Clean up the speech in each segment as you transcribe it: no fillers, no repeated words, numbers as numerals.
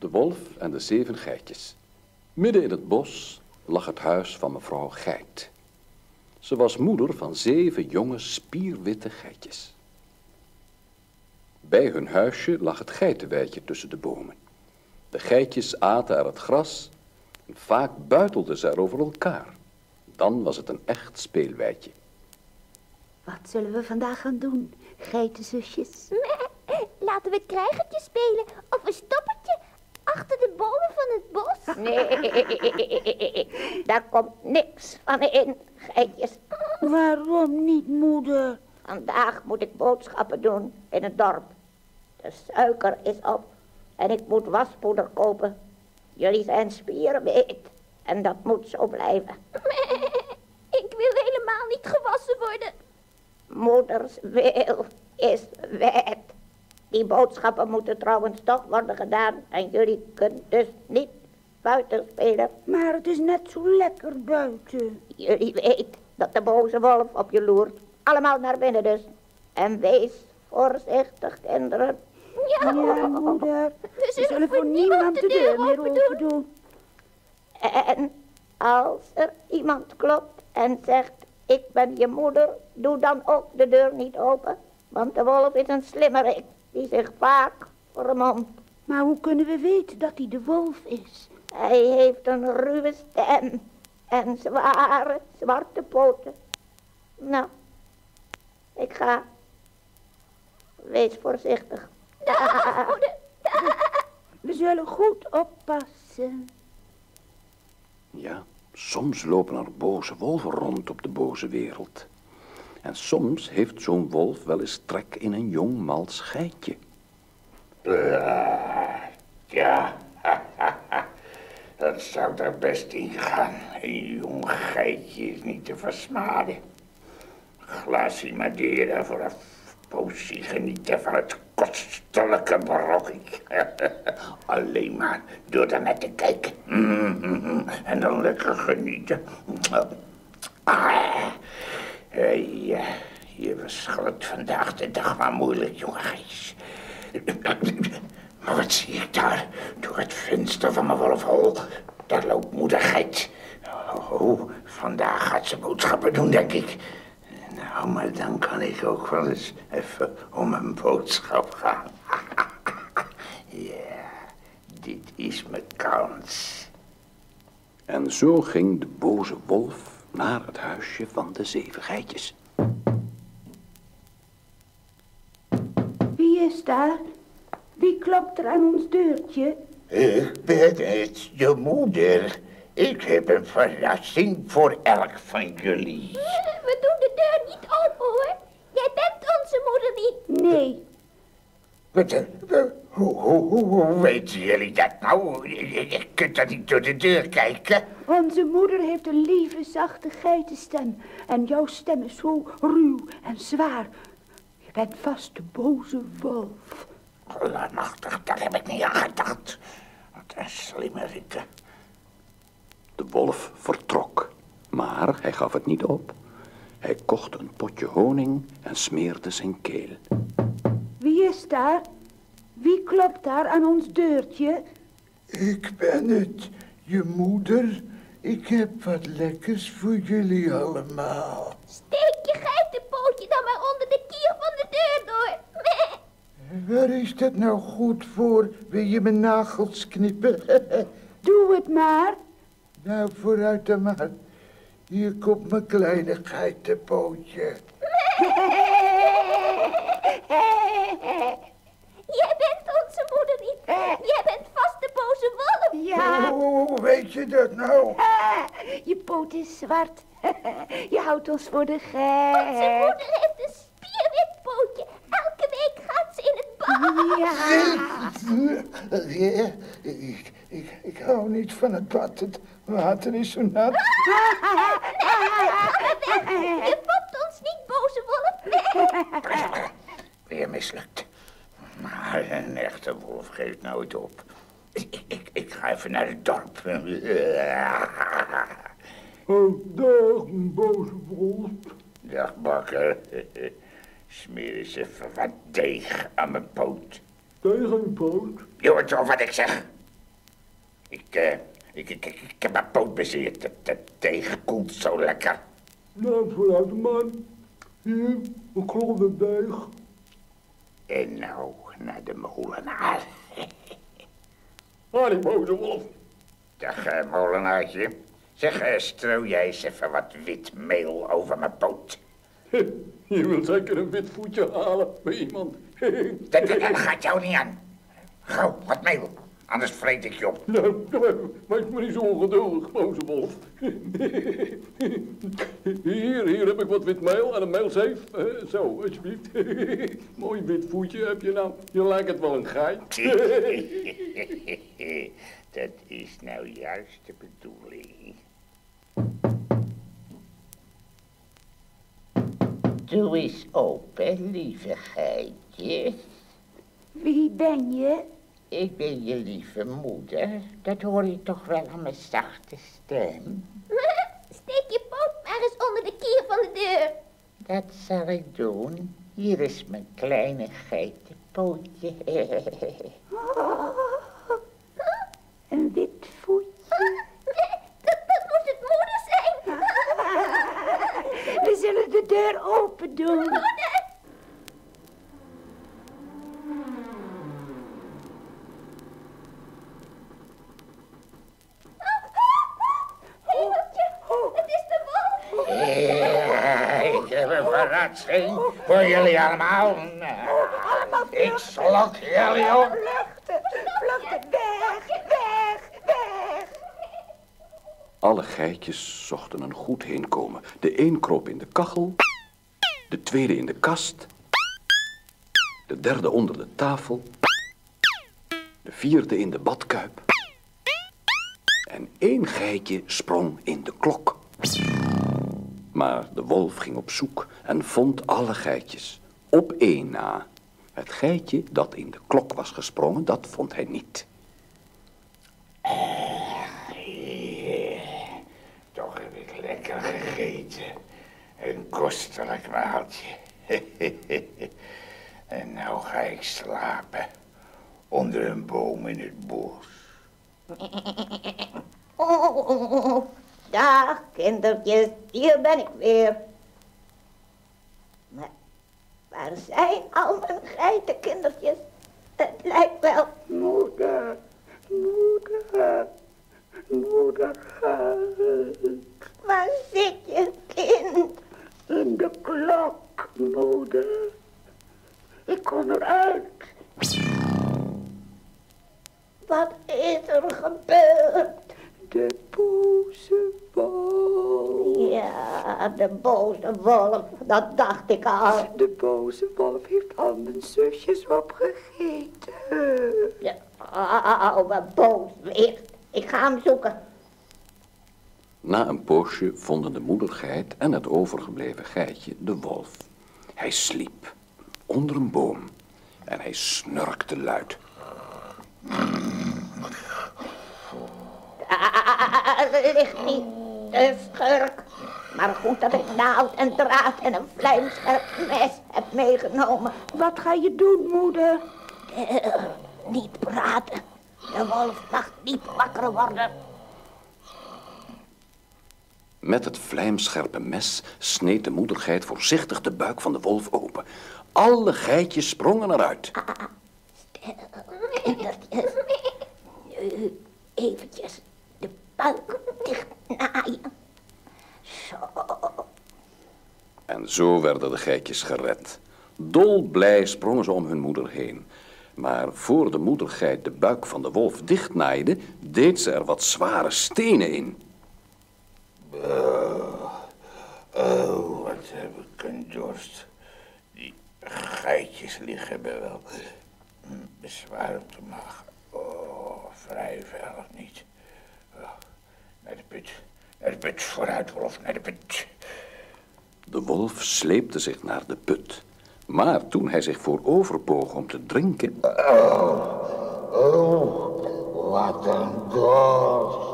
De wolf en de 7 geitjes. Midden in het bos lag het huis van mevrouw Geit. Ze was moeder van 7 jonge spierwitte geitjes. Bij hun huisje lag het geitenweidje tussen de bomen. De geitjes aten er het gras en vaak buitelden ze er over elkaar. Dan was het een echt speelweidje. Wat zullen we vandaag gaan doen, geitenzusjes? Laten we krijgertje spelen of een stoppertje achter de bomen van het bos. Nee, daar komt niks van in, geitjes. Waarom niet, moeder? Vandaag moet ik boodschappen doen in het dorp. De suiker is op en ik moet waspoeder kopen. Jullie zijn spierwit en dat moet zo blijven. Ik wil helemaal niet gewassen worden. Moeders wil is wet. Die boodschappen moeten trouwens toch worden gedaan en jullie kunnen dus niet buiten spelen. Maar het is net zo lekker buiten. Jullie weten dat de boze wolf op je loert. Allemaal naar binnen dus. En wees voorzichtig, kinderen. Ja, moeder. We zullen voor niemand de deur meer open doen. En als er iemand klopt en zegt, ik ben je moeder, doe dan ook de deur niet open. Want de wolf is een slimmerik die zich vaak vermomt. Maar hoe kunnen we weten dat hij de wolf is? Hij heeft een ruwe stem en zware, zwarte poten. Nou, ik ga. Wees voorzichtig. We zullen goed oppassen. Ja, soms lopen er boze wolven rond op de boze wereld. En soms heeft zo'n wolf wel eens trek in een jong mals geitje. Ja, dat zou er best in gaan. Een jong geitje is niet te versmaden. Glaasje Madeira voor een poosje genieten van het kostelijke brokje. Alleen maar door daarnaar te kijken. En dan lekker genieten. Je verschilt vandaag de dag maar moeilijk, jonge geitjes. Maar wat zie ik daar? Door het venster van mijn wolfhol. Daar loopt moeder geit. Oh, vandaag gaat ze boodschappen doen, denk ik. Nou, maar dan kan ik ook wel eens even om een boodschap gaan. Ja, dit is mijn kans. En zo ging de boze wolf naar het huisje van de 7 geitjes. Wie is daar? Wie klopt er aan ons deurtje? Ik ben het, je moeder. Ik heb een verrassing voor elk van jullie. We doen de deur niet open, hoor. Jij bent onze moeder niet. Nee. Hoe weten jullie dat nou? Je kunt toch niet door de deur kijken? Onze moeder heeft een lieve, zachte geitenstem. En jouw stem is zo ruw en zwaar. Je bent vast de boze wolf. Allemachtig, daar heb ik niet aan gedacht. Wat een slimmerikke. De wolf vertrok, maar hij gaf het niet op. Hij kocht een potje honing en smeerde zijn keel. Wie is daar? Wie klopt daar aan ons deurtje? Ik ben het, je moeder. Ik heb wat lekkers voor jullie allemaal. Steek je geitenpootje dan maar onder de kier van de deur door. Waar is dat nou goed voor? Wil je mijn nagels knippen? Doe het maar. Nou, vooruit dan maar. Hier komt mijn kleine geitenpootje. Jij bent onze moeder niet. Jij bent vast de boze wolf. Ja. Hoe weet je dat nou? Je poot is zwart. Je houdt ons voor de gek. Onze moeder heeft een spierwit pootje. Elke week gaat ze in het bad. Ja. Ik hou niet van het bad. Het water is zo nat. Je fopt ons niet, boze wolf. Weer mislukt. Maar een echte wolf geeft nooit op. Ik ga even naar het dorp. Oh, dag, boze wolf. Dag, bakker. Smeer eens even wat deeg aan mijn poot. Tegen poot. Je hoort wel wat ik zeg. Ik heb mijn poot bezeerd. De thee koelt zo lekker. Nou, vooruit, man. Hier, een klonde deeg. En nou naar de molenaar. Ah, die boze wolf. Dag, molenaartje. Zeg, stroo jij eens even wat wit meel over mijn poot. Je wilt zeker een wit voetje halen bij iemand. Dat gaat jou niet aan. Gauw, wat meel. Anders vreet ik je op. Nou, wees maar niet zo ongeduldig, boze wolf. Hier heb ik wat wit meel en een meelzeef. Zo, alsjeblieft. Mooi wit voetje heb je nou. Je lijkt het wel een geit. Dat is nou juist de bedoeling. Doe eens open, lieve geitje. Wie ben je? Ik ben je lieve moeder. Dat hoor je toch wel aan mijn zachte stem. Steek je poot maar eens onder de kier van de deur. Dat zal ik doen. Hier is mijn kleine geitenpootje. Een wit voetje. Dat moest het moeder zijn. We zullen de deur open doen. Moeder! Hemeltje, het is de wolf. Ik heb een verrassing voor jullie allemaal. Ik slok jullie op. Vluchten, weg. Alle geitjes zochten een goed heenkomen. De een kroop in de kachel, de tweede in de kast, de derde onder de tafel, de vierde in de badkuip en 1 geitje sprong in de klok. Maar de wolf ging op zoek en vond alle geitjes, op 1 na. Het geitje dat in de klok was gesprongen, dat vond hij niet. Toch heb ik lekker gegeten. Een kostelijk maaltje. En nou ga ik slapen. Onder een boom in het bos. Oh, dag kindertjes, hier ben ik weer. Maar waar zijn al mijn geitenkindertjes? Het lijkt wel... Moeder. Waar zit je, kind? In de klok, moeder. Ik kom eruit. Wat is er gebeurd? De boze wolf. Ja, de boze wolf, dat dacht ik al. De boze wolf heeft al mijn zusjes opgegeten. De oude booswicht. Ik ga hem zoeken. Na een poosje vonden de moedergeit en het overgebleven geitje de wolf. Hij sliep onder een boom en hij snurkte luid. Daar ligt niet de schurk. Maar goed dat ik naald en draad en een vlijmscherp mes heb meegenomen. Wat ga je doen, moeder? Niet praten. De wolf mag niet wakker worden. Met het vlijmscherpe mes sneed de moedergeit voorzichtig de buik van de wolf open. Alle geitjes sprongen eruit. Kindertjes. Nu eventjes de buik dicht naaien. Zo. En zo werden de geitjes gered. Dolblij sprongen ze om hun moeder heen. Maar voor de moedergeit de buik van de wolf dichtnaaide, deed ze er wat zware stenen in. Oh, wat heb ik een dorst. Die geitjes liggen me wel bezwaar op de maag. Oh, vrij veilig niet. Oh, naar de put, vooruit wolf, naar de put. De wolf sleepte zich naar de put. Maar toen hij zich vooroverboog om te drinken, Wat een dorst.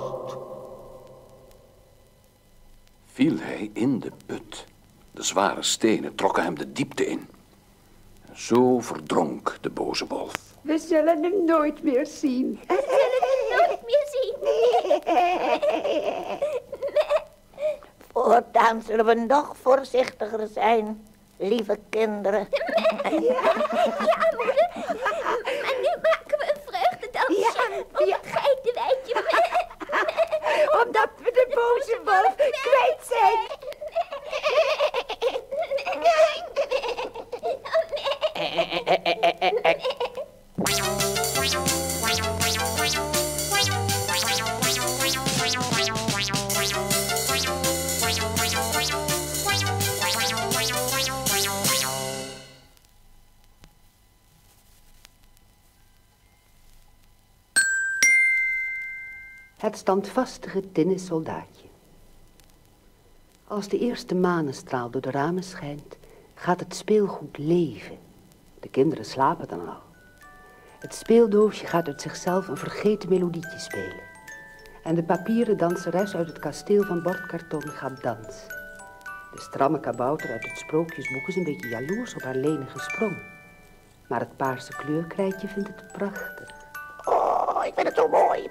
viel hij in de put. De zware stenen trokken hem de diepte in. En zo verdronk de boze wolf. We zullen hem nooit meer zien. We zullen hem nooit meer zien. Voortaan zullen we nog voorzichtiger zijn, lieve kinderen. Ja, moeder. Maar nu maken we een vreugdedansje op het geitenweidje. Omdat we de boze wolf kwijt zijn. Het standvastige tinnen soldaatje. Als de eerste manestraal door de ramen schijnt, gaat het speelgoed leven. De kinderen slapen dan al. Het speeldoosje gaat uit zichzelf een vergeten melodietje spelen. En de papieren danseres uit het kasteel van bordkarton gaat dansen. De stramme kabouter uit het sprookjesboek is een beetje jaloers op haar lenige sprong. Maar het paarse kleurkrijtje vindt het prachtig. Oh, ik vind het zo mooi.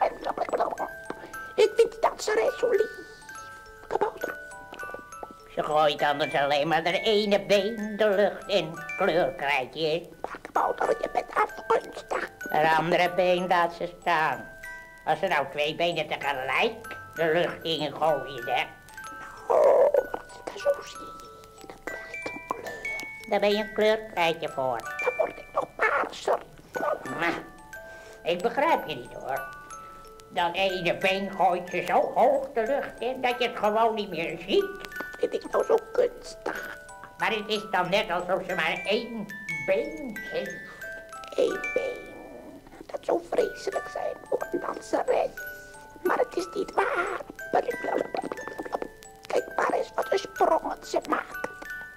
Ik vind die danseres zo lief. Kabouter. Ze gooit anders alleen maar haar ene been de lucht in, kleurkrijtje. Maar kabouter, je bent afgunstig. Haar andere been laat ze staan. Als ze nou 2 benen tegelijk de lucht in gooien, hè. Oh, als ik dat zo zie, dan krijg ik een kleur. Daar ben je een kleurkrijtje voor. Dan word ik nog paarser. Maar, ik begrijp je niet hoor. Dat ene been gooit je zo hoog de lucht in dat je het gewoon niet meer ziet. Vind ik nou zo kunstig. Maar het is dan net alsof ze maar 1 been heeft. 1 been. Dat zou vreselijk zijn voor een danseres. Maar het is niet waar. Kijk maar eens wat een sprongen ze maakt.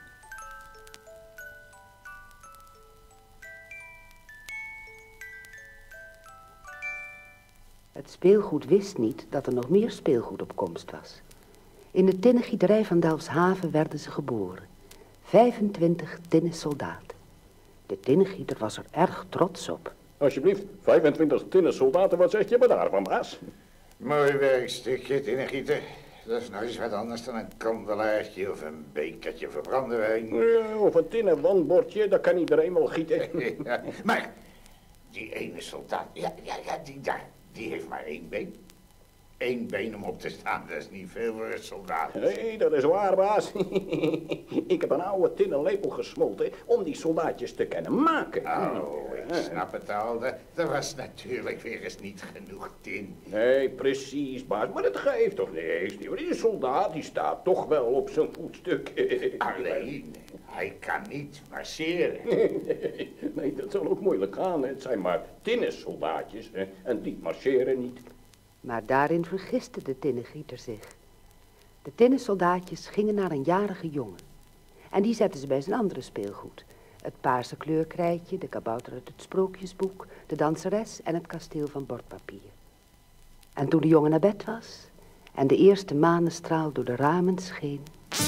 Het speelgoed wist niet dat er nog meer speelgoed op komst was. In de tinnengieterij van Delfshaven werden ze geboren. 25 tinnen soldaten. De tinnengieter was er erg trots op. Alsjeblieft, 25 tinnen soldaten, wat zeg je me daarvan, baas? Mooi werkstukje, tinnengieter. Dat is nou eens wat anders dan een kandelaartje of een bekertje voor brandewijn. Ja, of een tinnen wandbordje, dat kan iedereen wel gieten. Ja, maar die ene soldaat, die daar, die heeft maar 1 been. 1 been om op te staan, dat is niet veel voor een soldaat. Nee, dat is waar, baas. Ik heb een oude tinnen lepel gesmolten om die soldaatjes te kunnen maken. Oh, ik snap het al. Er was natuurlijk weer eens niet genoeg tin. Nee, precies, baas. Maar het geeft toch niks. Die soldaat die staat toch wel op zijn voetstuk. Alleen, hij kan niet marcheren. Nee, dat zal ook moeilijk gaan. Het zijn maar tinnen soldaatjes en die marcheren niet. Maar daarin vergiste de tinnengieter zich. De tinnen soldaatjes gingen naar een jarige jongen. En die zetten ze bij zijn andere speelgoed. Het paarse kleurkrijtje, de kabouter uit het sprookjesboek, de danseres en het kasteel van bordpapier. En toen de jongen naar bed was en de eerste manestraal door de ramen scheen...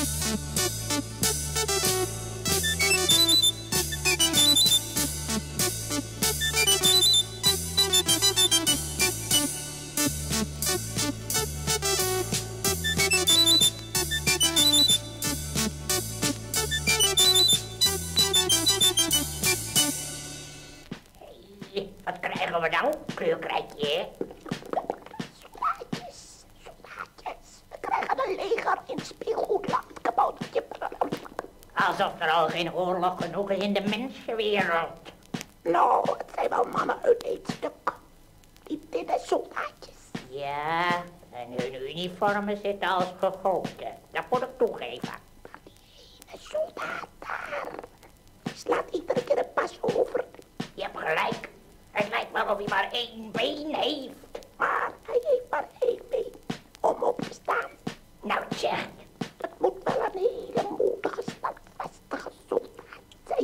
Wat krijgen we nou, kleurkrijtje? Soldaatjes. We krijgen een leger in speelgoedland, kaboutertje. Alsof er al geen oorlog genoeg is in de mensenwereld. Nou, het zijn wel mannen uit één stuk. Die tinnen soldaatjes. Ja, en hun uniformen zitten als gegoten. Dat moet ik toegeven. Maar die ene soldaat daar, die slaat iedere keer een pas over. Je hebt gelijk. Het lijkt wel of hij maar 1 been heeft. Maar hij heeft maar 1 been om op te staan. Nou zeg, dat moet wel een hele moedige, standvastige soldaat zijn.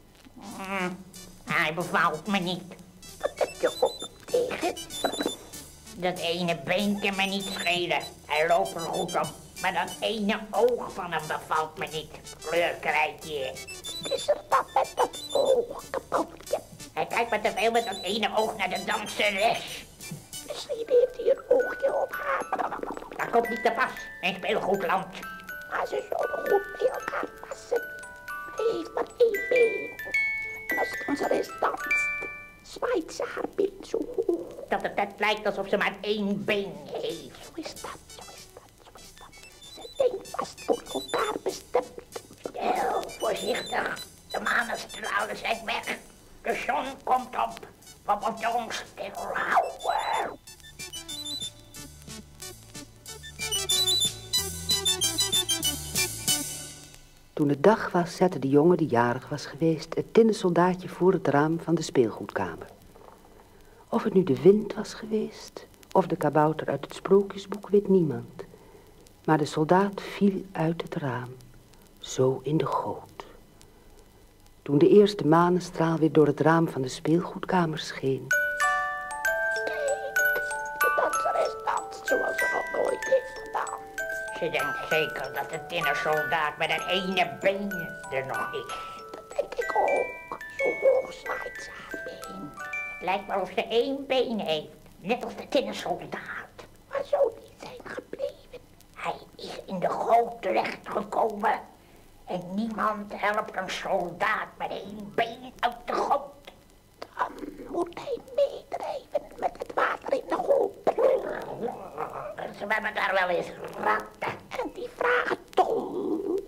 Hij bevalt me niet. Wat heb je op tegen? Dat ene been kan me niet schelen. Hij loopt er goed op. Maar dat ene oog van hem bevalt me niet. Kleurkrijtje. Wat is er dan met dat oog, kaboutertje? Hij kijkt maar te veel met dat ene oog naar de danseres. Misschien heeft hij een oogje op haar. Dat komt niet te pas in speelgoedland. Maar ze zullen goed bij elkaar passen. Hij heeft maar één been. En als de danseres danst, zwaait ze haar been zo hoog. Dat het net lijkt alsof ze maar één been heeft. Zo is dat, zo is dat, zo is dat. Ze denkt vast voor elkaar bestemd. Heel voorzichtig. De manestralen zijn weg. De zon komt op. We moeten ons stilhouden. Toen het dag was, zette de jongen die jarig was geweest het tinnen soldaatje voor het raam van de speelgoedkamer. Of het nu de wind was geweest, of de kabouter uit het sprookjesboek, weet niemand. Maar de soldaat viel uit het raam, zo in de goot. Toen de eerste manestraal weer door het raam van de speelgoedkamer scheen. De danseres danst zoals ze nog nooit heeft gedaan. Ze denkt zeker dat de tinnen soldaat met een ene been er nog is. Dat denk ik ook. Zo hoog zwaait ze haar been. Het lijkt wel of ze één been heeft, net als de tinnen soldaat. Waar zou die zijn gebleven? Hij is in de goot terechtgekomen. En niemand helpt een soldaat met één been uit de goot. Dan moet hij meedrijven met het water in de goot. Ze hebben daar wel eens ratten. En die vragen toch.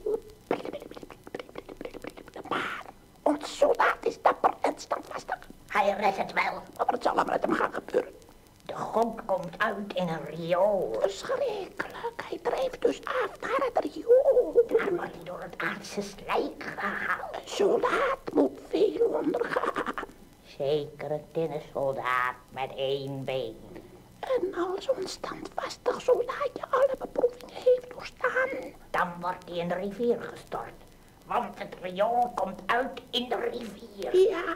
Maar onze soldaat is dapper en standvastig. Hij redt het wel. Maar wat zal er met hem gaan gebeuren? De goot komt uit in een riool. Verschrikkelijk. Hij drijft dus af naar het riool. Daar wordt hij door het aardse slijk gehaald. Een soldaat moet veel ondergaan. Zeker een tinnen soldaat met één been. En als ons standvastig soldaatje alle beproevingen heeft doorstaan, dan wordt hij in de rivier gestort. Want het riool komt uit in de rivier. Ja.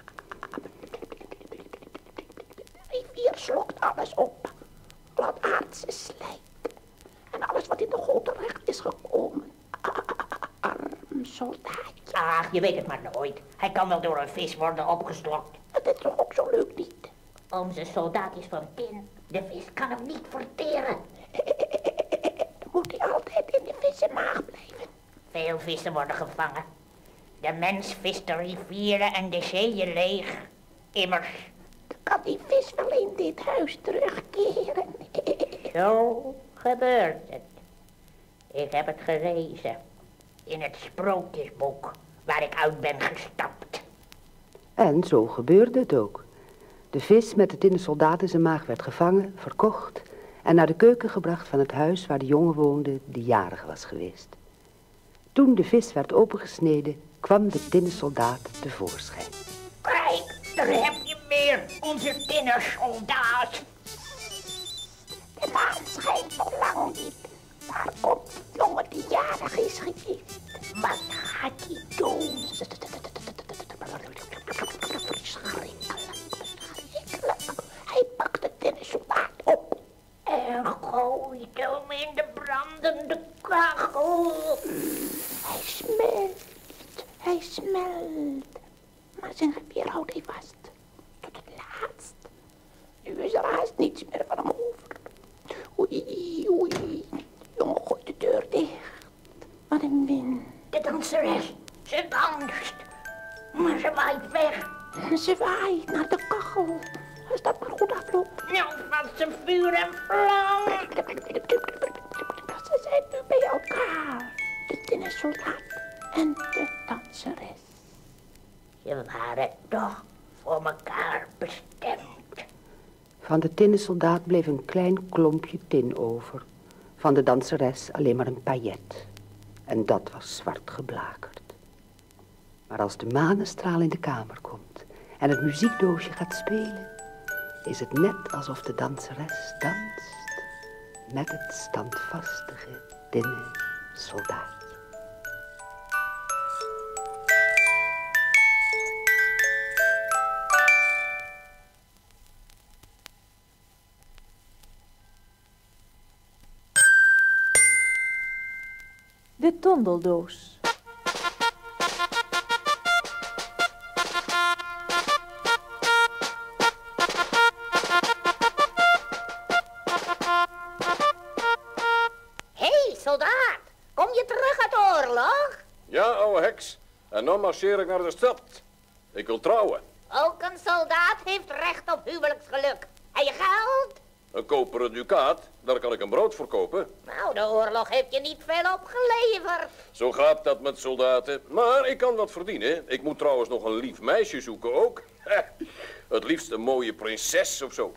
De rivier slokt alles op. Al het aardse slijk. En alles wat in de goot terecht is gekomen. Arm soldaatje. Ach, je weet het maar nooit. Hij kan wel door een vis worden opgeslokt. Dat is toch ook zo leuk niet? Onze soldaat is van tin. De vis kan hem niet verteren. Dan moet hij altijd in de vissenmaag blijven. Veel vissen worden gevangen. De mens vist de rivieren en de zeeën leeg. Immers. Dan kan die vis wel in dit huis terugkeren. Zo gebeurt het. Ik heb het gelezen. In het sprookjesboek waar ik uit ben gestapt. En zo gebeurde het ook. De vis met de tinnen soldaat in zijn maag werd gevangen, verkocht en naar de keuken gebracht van het huis waar de jongen woonde die jarig was geweest. Toen de vis werd opengesneden, kwam de tinnen soldaat tevoorschijn. Kijk, daar heb je meer, onze tinnen soldaat. De maan schijnt nog lang niet. Daar komt die jongen die jarig is geweest. Wat gaat hij doen? Verschrikkelijk. Hij pakt de tinnen soldaat op. En gooit hem in de brandende kachel. Hij smelt. Hij smelt. Maar zijn geweer houdt hij vast. Tot het laatst. Nu is er haast niets meer van hem over. Oei, oei. Jongen, gooi de deur dicht. Wat een wind. De danseres, ze danst. Maar ze waait weg. Ze waait naar de kachel. Als dat maar goed afloopt. Nou valt ze vuur en vlam. Ze zijn nu bij elkaar. De tinnen soldaat en de danseres. Ze waren toch voor elkaar bestemd. Van de tinnen soldaat bleef een klein klompje tin over. Van de danseres alleen maar een paillet. En dat was zwart geblakerd. Maar als de manestraal in de kamer komt en het muziekdoosje gaat spelen, is het net alsof de danseres danst met het standvastige tinnen soldaatje. De tondeldoos. dan marcheer ik naar de stad. Ik wil trouwen. Ook een soldaat heeft recht op huwelijksgeluk. En je geld? Een koperen ducaat, daar kan ik een brood voor kopen. Nou, de oorlog heeft je niet veel opgeleverd. Zo gaat dat met soldaten. Maar ik kan wat verdienen. Ik moet trouwens nog een lief meisje zoeken ook. Het liefst een mooie prinses of zo.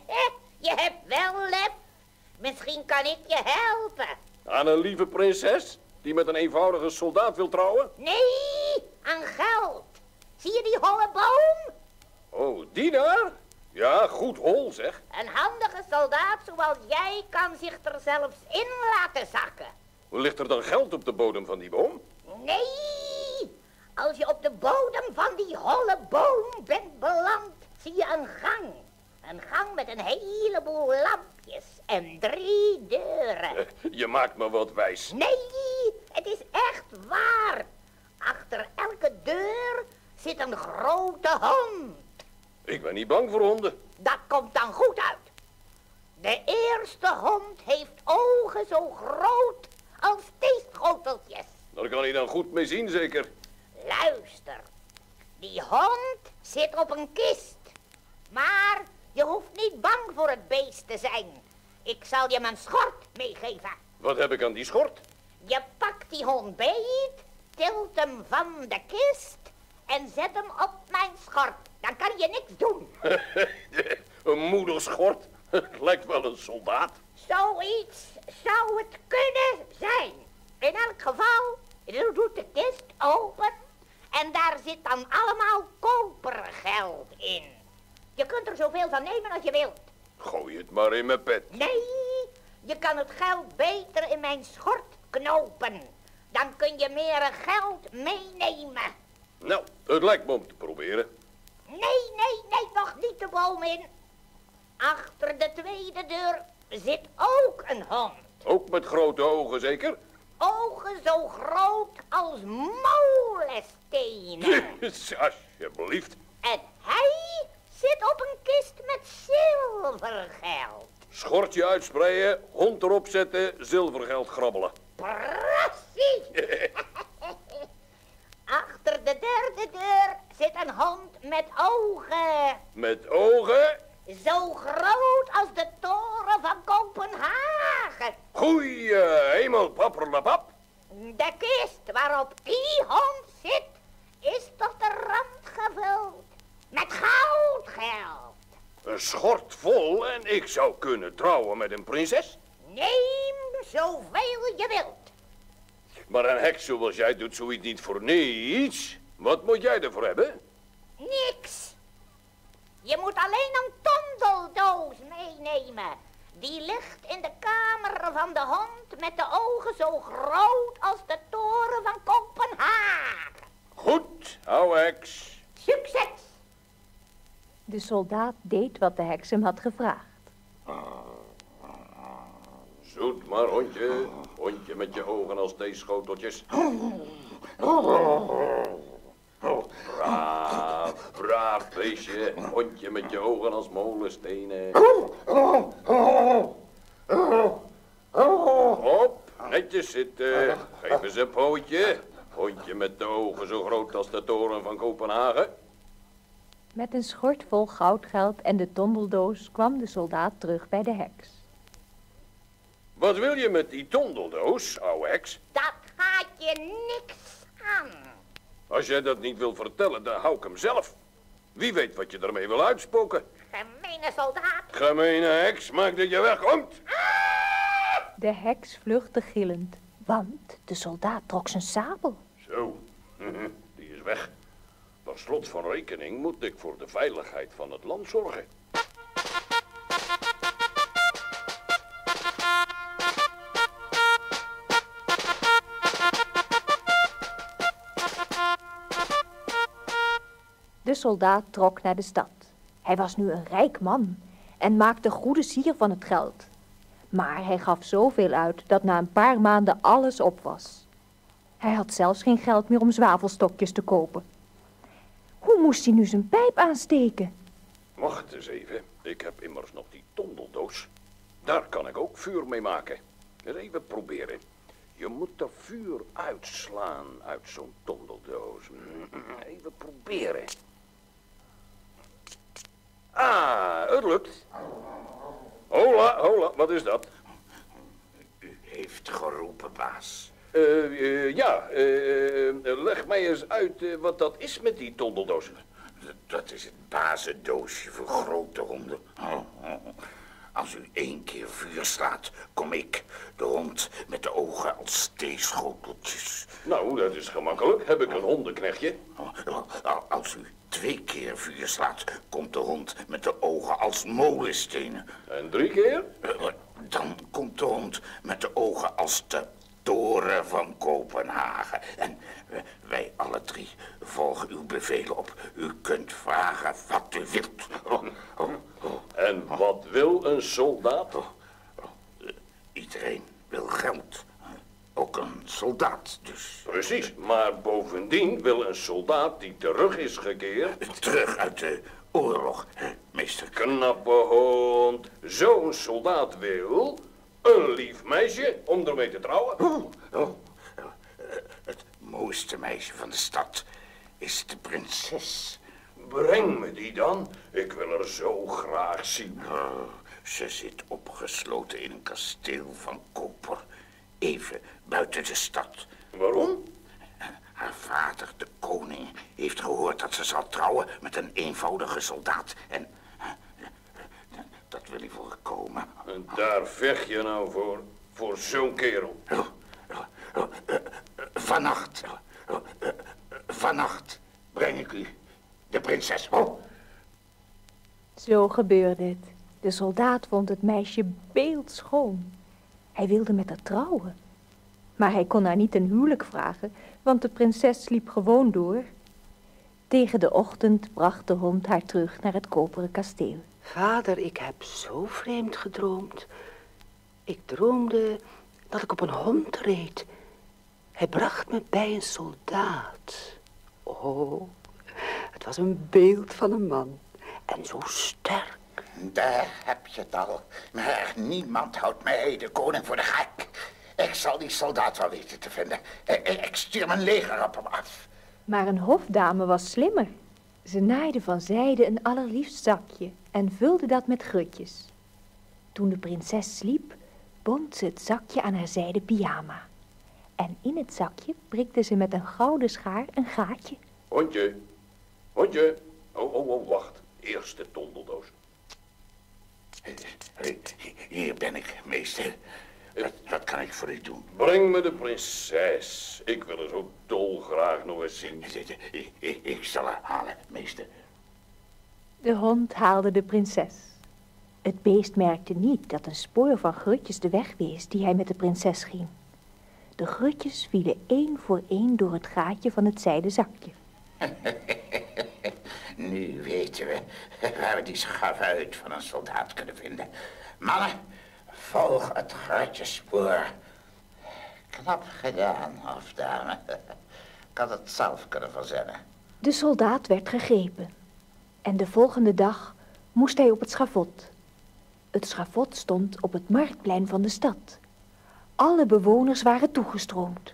Je hebt wel lef. Misschien kan ik je helpen. Aan een lieve prinses die met een eenvoudige soldaat wil trouwen? Nee, aan geld. Zie je die holle boom? Oh, die daar? Ja, goed hol zeg. Een handige soldaat zoals jij kan zich er zelfs in laten zakken. Ligt er dan geld op de bodem van die boom? Nee, als je op de bodem van die holle boom bent beland, zie je een gang. Een gang met een heleboel lampjes en 3 deuren. Je maakt me wat wijs. Nee, het is echt waar. Achter elke deur zit een grote hond. Ik ben niet bang voor honden. Dat komt dan goed uit. De eerste hond heeft ogen zo groot als theeschoteltjes. Daar kan hij dan goed mee zien zeker. Luister, die hond zit op een kist. Maar je hoeft niet bang voor het beest te zijn. Ik zal je mijn schort meegeven. Wat heb ik aan die schort? Je pakt die hond beet, tilt hem van de kist en zet hem op mijn schort. Dan kan je niks doen. Een moederschort? Lijkt wel een soldaat. Zoiets zou het kunnen zijn. In elk geval, je doet de kist open en daar zit dan allemaal kopergeld in. Je kunt er zoveel van nemen als je wilt. Gooi het maar in mijn pet. Nee, je kan het geld beter in mijn schort knopen. Dan kun je meer geld meenemen. Nou, het lijkt me om te proberen. Nee, nog niet de boom in. Achter de tweede deur zit ook een hond. Ook met grote ogen zeker? Ogen zo groot als molenstenen. Alsjeblieft. En hij zit op een kist met zilvergeld. Schortje uitspreiden, hond erop zetten, zilvergeld grabbelen. Precies. Achter de derde deur zit een hond met ogen. Met ogen? Zo groot als de toren van Kopenhagen. Goeie hemel, papperlapap. De kist waarop die hond zit, is tot de rand gevuld met goudgeld. Een schort vol en ik zou kunnen trouwen met een prinses. Neem zoveel je wilt. Maar een heks zoals jij doet zoiets niet voor niets. Wat moet jij ervoor hebben? Niks. Je moet alleen een tondeldoos meenemen. Die ligt in de kamer van de hond met de ogen zo groot als de toren van Kopenhagen. Goed, ouwe heks. Succes! De soldaat deed wat de heks hem had gevraagd. Zoet maar, hondje. Hondje met je ogen als theeschoteltjes. Braaf beestje. Hondje met je ogen als molenstenen. Op, netjes zitten. Geef eens een pootje. Hondje met de ogen zo groot als de toren van Kopenhagen. Met een schort vol goudgeld en de tondeldoos kwam de soldaat terug bij de heks. Wat wil je met die tondeldoos, ouwe heks? Dat gaat je niks aan. Als jij dat niet wil vertellen, dan hou ik hem zelf. Wie weet wat je ermee wil uitspoken. Gemeene soldaat. Gemeene heks, maak dat je wegkomt. De heks vluchtte gillend, want de soldaat trok zijn sabel. Zo, die is weg. Per slot van rekening moet ik voor de veiligheid van het land zorgen. De soldaat trok naar de stad. Hij was nu een rijk man en maakte goede sier van het geld. Maar hij gaf zoveel uit dat na een paar maanden alles op was. Hij had zelfs geen geld meer om zwavelstokjes te kopen. Hoe moest hij nu zijn pijp aansteken? Wacht eens even, ik heb immers nog die tondeldoos. Daar kan ik ook vuur mee maken. Eens even proberen. Je moet er vuur uitslaan uit zo'n tondeldoos. Even proberen. Ah, het lukt. Hola, wat is dat? U heeft geroepen, baas. Leg mij eens uit wat dat is met die tondeldoos. Dat is het bazendoosje voor grote honden. Als u 1 keer vuur slaat, kom ik, de hond met de ogen als theeschoteltjes. Nou, dat is gemakkelijk. Heb ik een hondenknechtje? Als u 2 keer vuur slaat, komt de hond met de ogen als molenstenen. En 3 keer? Dan komt de hond met de ogen als de toren van Kopenhagen. En wij alle 3 volgen uw bevelen op. U kunt vragen wat u wilt. En wat wil een soldaat? Iedereen wil geld. Ook een soldaat dus. Precies, maar bovendien wil een soldaat die terug is gekeerd... Terug uit de oorlog, meester. Knappe hond. Zo'n soldaat wil een lief meisje om ermee te trouwen. Het mooiste meisje van de stad is de prinses. Breng me die dan. Ik wil haar zo graag zien. Ze zit opgesloten in een kasteel van koper. Even buiten de stad. Waarom? Haar vader, de koning, heeft gehoord dat ze zal trouwen met een eenvoudige soldaat. En dat wil hij voorkomen. En daar vecht je nou voor zo'n kerel. Vannacht breng ik u de prinses. Zo gebeurde het. De soldaat vond het meisje beeldschoon. Hij wilde met haar trouwen. Maar hij kon haar niet ten huwelijk vragen, want de prinses sliep gewoon door. Tegen de ochtend bracht de hond haar terug naar het koperen kasteel. Vader, ik heb zo vreemd gedroomd. Ik droomde dat ik op een hond reed. Hij bracht me bij een soldaat. Oh, het was een beeld van een man. En zo sterk. Daar heb je het al. Maar niemand houdt mij, de koning, voor de gek. Ik zal die soldaat wel weten te vinden. Ik stuur mijn leger op hem af. Maar een hofdame was slimmer. Ze naaide van zijde een allerliefst zakje en vulde dat met grutjes. Toen de prinses sliep, bond ze het zakje aan haar zijden pyjama. En in het zakje prikte ze met een gouden schaar een gaatje. Hondje. Oh, wacht. Eerst de tondeldoos. Hier ben ik, meester. Wat kan ik voor u doen? Breng me de prinses. Ik wil haar zo dolgraag nog eens zien. Ik zal haar halen, meester. De hond haalde de prinses. Het beest merkte niet dat een spoor van grutjes de weg wees die hij met de prinses ging. De grutjes vielen 1 voor 1 door het gaatje van het zijden zakje. Nu weten we waar we die schavuit van een soldaat kunnen vinden. Mannen, volg het grutjespoor. Knap gedaan, hofdame. Ik had het zelf kunnen verzinnen. De soldaat werd gegrepen. En de volgende dag moest hij op het schavot. Het schavot stond op het marktplein van de stad. Alle bewoners waren toegestroomd.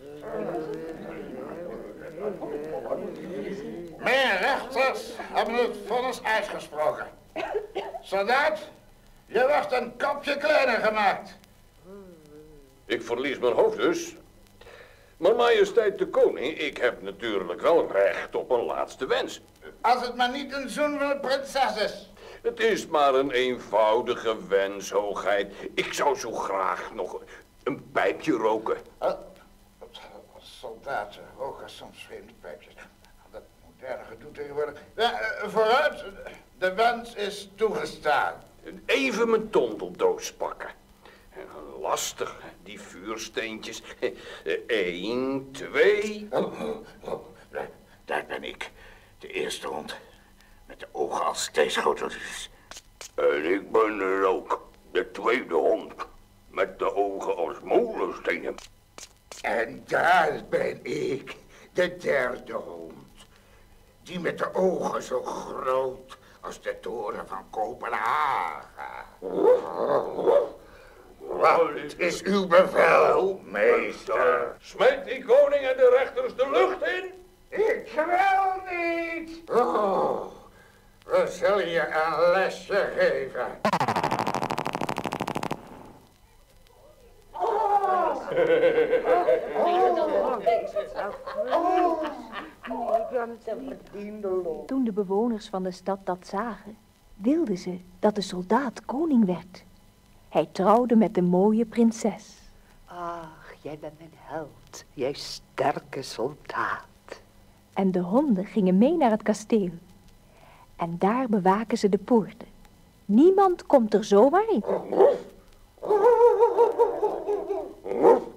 Mijn rechters hebben het vonnis uitgesproken. Soldaat, je wordt een kopje kleiner gemaakt. Ik verlies mijn hoofd dus. Maar majesteit de koning, ik heb natuurlijk wel recht op een laatste wens. Als het maar niet een zoen van de prinses is. Het is maar een eenvoudige wens, hoogheid. Ik zou zo graag nog een pijpje roken. Soldaten roken soms vreemde pijpjes. Dat moderne gedoe tegenwoordig. Vooruit, de wens is toegestaan. Even mijn tondeldoos pakken. Lastig, die vuursteentjes. 1, 2... Daar ben ik. De eerste hond. Met de ogen als theeschoteltjes. En ik ben er ook. De tweede hond. Met de ogen als molenstenen. En daar ben ik. De derde hond. Die met de ogen zo groot als de toren van Kopenhagen. Wat is uw bevel, meester? Smijt die koning en de rechters de lucht in. Ik wil niet. Oh, we zullen je een lesje geven. Toen de bewoners van de stad dat zagen, wilden ze dat de soldaat koning werd. Hij trouwde met de mooie prinses. Ach, jij bent mijn held, jij sterke soldaat. En de honden gingen mee naar het kasteel. En daar bewaken ze de poorten. Niemand komt er zomaar in.